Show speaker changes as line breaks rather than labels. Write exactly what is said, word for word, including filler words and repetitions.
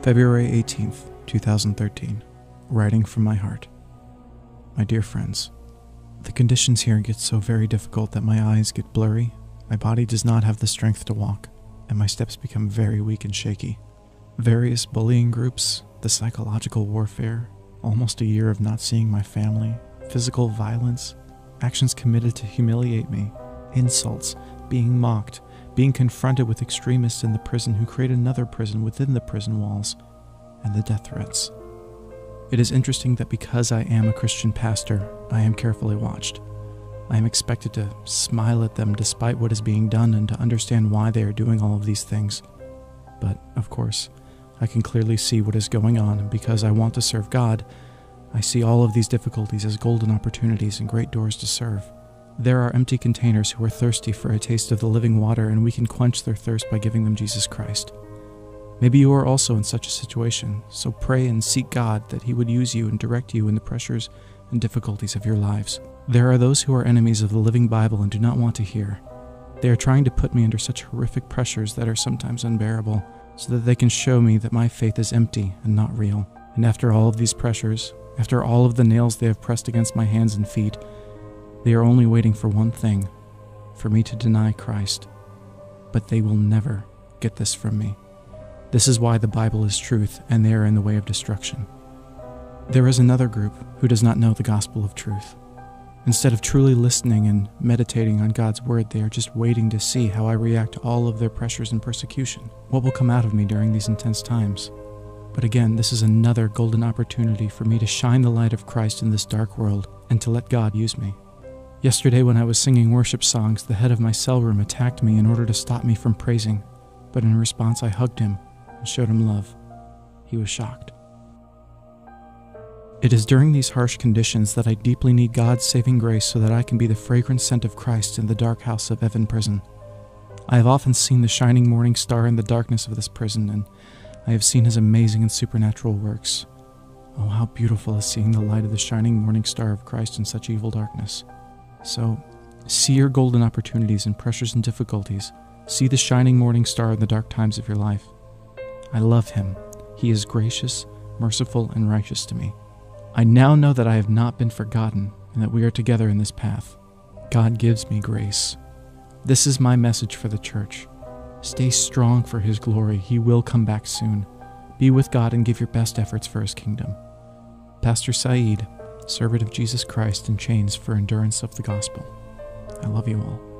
February eighteenth, two thousand thirteen. Writing from my heart. My dear friends, the conditions here get so very difficult that my eyes get blurry, my body does not have the strength to walk, and my steps become very weak and shaky. Various bullying groups, the psychological warfare, almost a year of not seeing my family, physical violence, actions committed to humiliate me, insults, being mocked, being confronted with extremists in the prison who create another prison within the prison walls, and the death threats. It is interesting that because I am a Christian pastor, I am carefully watched. I am expected to smile at them despite what is being done and to understand why they are doing all of these things. But, of course, I can clearly see what is going on, and because I want to serve God, I see all of these difficulties as golden opportunities and great doors to serve. There are empty containers who are thirsty for a taste of the living water, and we can quench their thirst by giving them Jesus Christ. Maybe you are also in such a situation, so pray and seek God that He would use you and direct you in the pressures and difficulties of your lives. There are those who are enemies of the living Bible and do not want to hear. They are trying to put me under such horrific pressures that are sometimes unbearable, so that they can show me that my faith is empty and not real. And after all of these pressures, after all of the nails they have pressed against my hands and feet, they are only waiting for one thing, for me to deny Christ. But they will never get this from me. This is why the Bible is truth, and they are in the way of destruction. There is another group who does not know the gospel of truth. Instead of truly listening and meditating on God's word, they are just waiting to see how I react to all of their pressures and persecution. What will come out of me during these intense times? But again, this is another golden opportunity for me to shine the light of Christ in this dark world and to let God use me. Yesterday when I was singing worship songs, the head of my cell room attacked me in order to stop me from praising, but in response I hugged him and showed him love. He was shocked. It is during these harsh conditions that I deeply need God's saving grace so that I can be the fragrant scent of Christ in the dark house of Evan Prison. I have often seen the shining morning star in the darkness of this prison, and I have seen His amazing and supernatural works. Oh, how beautiful is seeing the light of the shining morning star of Christ in such evil darkness. So, see your golden opportunities in pressures and difficulties. See the shining morning star in the dark times of your life. I love Him. He is gracious, merciful, and righteous to me. I now know that I have not been forgotten and that we are together in this path. God gives me grace. This is my message for the church. Stay strong for His glory. He will come back soon. Be with God and give your best efforts for His kingdom. Pastor Saeed, servant of Jesus Christ in chains for endurance of the gospel. I love you all.